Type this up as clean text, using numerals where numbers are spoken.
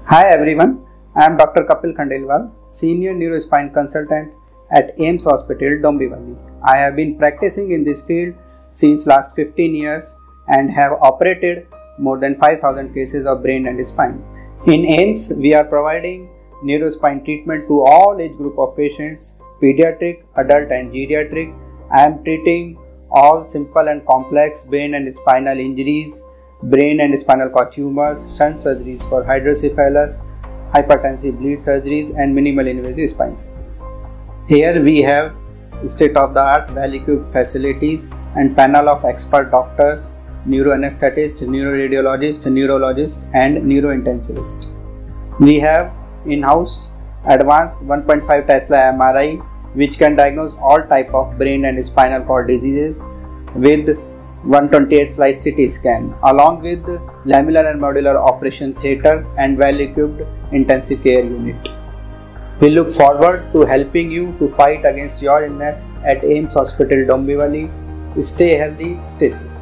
Hi everyone, I am Dr. Kapil Khandelwal, Senior Neurospine Consultant at AIIMS Hospital, Dombivli. I have been practicing in this field since last 15 years and have operated more than 5,000 cases of brain and spine. In AIIMS, we are providing neurospine treatment to all age group of patients, pediatric, adult and geriatric. I am treating all simple and complex brain and spinal injuries, brain and spinal cord tumors, shunt surgeries for hydrocephalus, hypertensive bleed surgeries and minimal invasive spine surgery. Here we have state-of-the-art well-equipped facilities and panel of expert doctors, neuroanesthetist, neuroradiologist, neurologist and neurointensivist. We have in-house advanced 1.5 Tesla MRI which can diagnose all type of brain and spinal cord diseases with 128 slide CT scan along with lamellar and modular operation theatre and well-equipped intensive care unit. We look forward to helping you to fight against your illness at AIIMS Hospital, Dombivli. Stay healthy, stay safe.